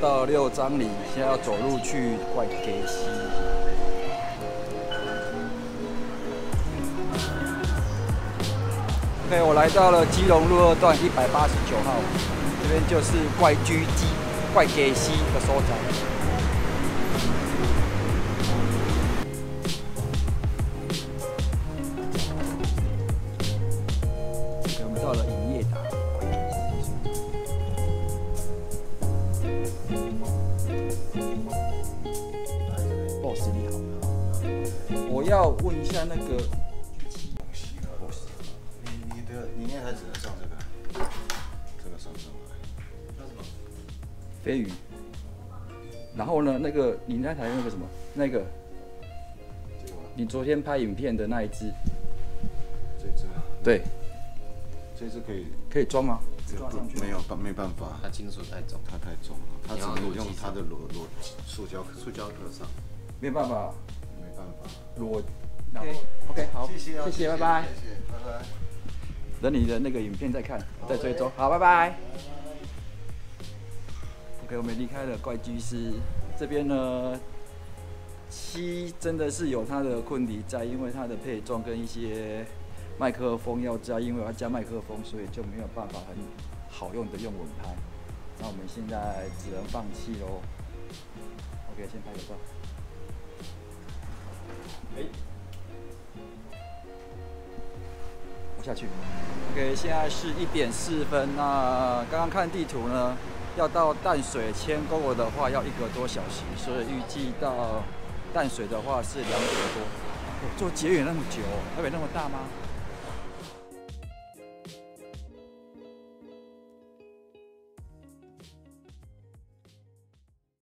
到了6张里，现在要走路去怪给西。OK， 我来到了基隆路2段189号，这边就是怪居基、怪给西的所在。我们到了营业达。 boss 你好，我要问一下那个。 你那台只能上这个上来。那什么？ 飞鱼。然后呢，那个你那台那个什么那个，你昨天拍影片的那一只， 这只。对。这只可以装吗？ 没办法， 它金属太重， 它太重了，它只能用它的塑胶壳上。 没办法。 没办法。 裸。OK， 好，谢谢，拜拜。 谢谢，拜拜。 等你的那个影片再看，再追踪。好，拜拜。OK， 我们离开了怪居师这边呢。7真的是有它的困敌在，因为它的配重跟一些麦克风要加，因为要加麦克风，所以就没有办法很好用的用稳拍。那我们现在只能放弃喽。OK， 先拍个照。下去 ，OK， 现在是1点4分。那刚刚看地图呢，要到淡水牵沟的话要1个多小时，所以预计到淡水的话是2点多。坐捷运那么久，台北那么大吗？